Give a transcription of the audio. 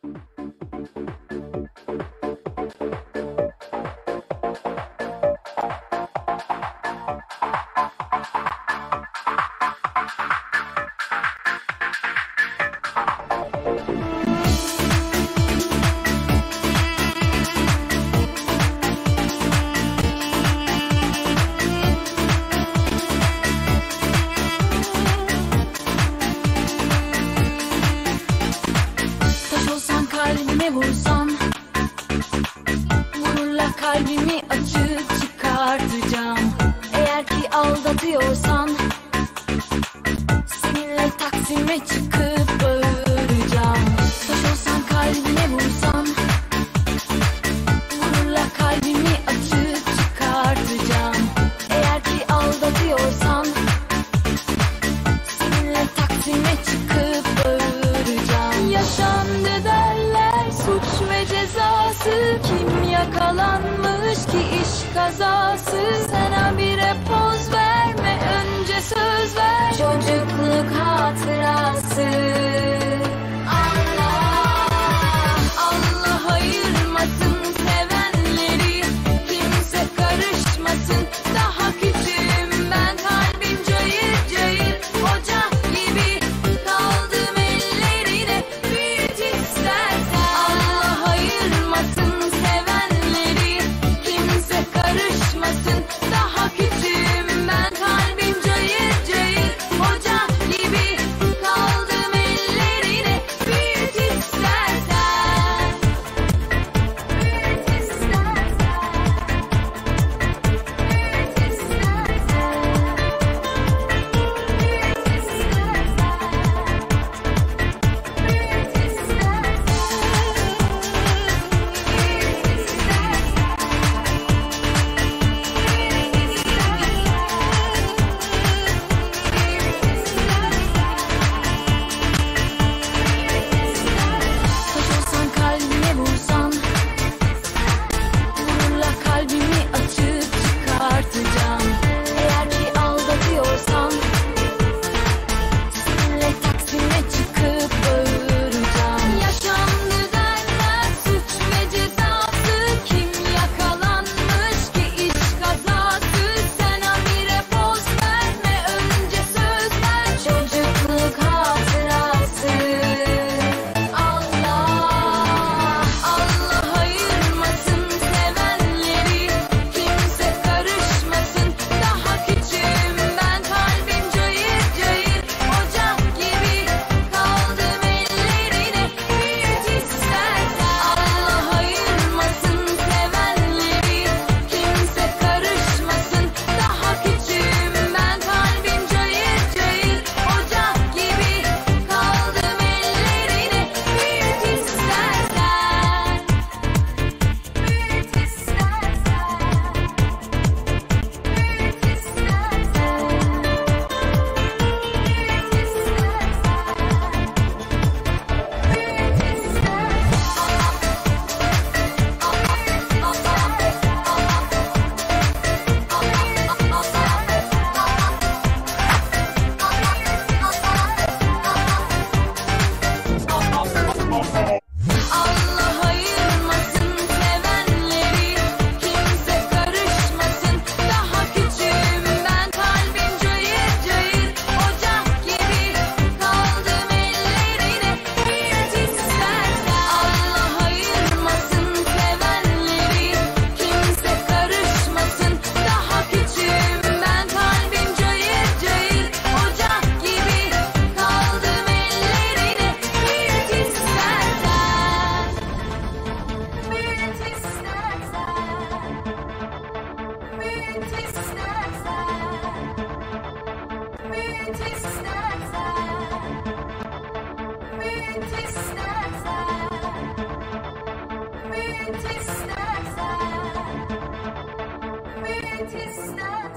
Vursan, vururla kalbimi açıp çıkartacağım. Eğer ki aldatıyorsan, seninle Taksim'e çıkıp bağıracağım. Taş olsan kalbime vursan, vururla kalbimi açıp çıkartacağım. Eğer ki aldatıyorsan, seninle Taksim'e çıkıp bağıracağım. Yaşandı derler suç ve cezası, kim yakalanmış ki iş kazası. Sen habire poz verme, önce söz ver, çocukluk hatırası. Allah, Allah ayırmasın sevenleri, kimse karışmasın. Daha küçüğüm ben, kalbim cayır cayır, ocak gibi kaldım ellerine. Büyüt istersen, Allah ayırmasın sevenleri, kimse karışmasın. Daha küçüğüm ben, kalbim cayır cayır, ocak gibi kaldım ellerine. Büyüt istersen, büyüt istersen, büyüt taş olsan kalbime vursan, vururla kalbimi açıp çıkartacağım. Eğer ki aldatıyorsan, seninle Taksim'e çıkıp bağıracağım. Yaşandı derler suç ve cezası, kim yakalanmış ki iş kazası. Sen habire poz verme, önce söz ver, çocukluk hatırası. Allah, Allah ayırmasın sevenleri, kimse karışmasın. Daha küçüğüm ben, kalbim cayır cayır, ocak gibi kaldım ellerine. Büyüt istersen, Allah ayırmasın sevenleri, kimse karışmasın. Daha küçüğüm ben, kalbim cayır cayır, ocak gibi kaldım ellerine. Büyüt istersen, büyüt Allah ayırmasın sevenleri, kimse karışmasın. Daha küçüğüm ben, kalbim cayır cayır, ocak gibi kaldım ellerine. Büyüt istersen, Allah ayırmasın sevenleri, kimse karışmasın. Daha küçüğüm ben, kalbim cayır cayır, ocak gibi kaldım ellerine. Büyüt istersen, büyüt istersen, büyüt istersen, büyüt istersen, büyüt istersen, büyüt istersen, büyüt istersen.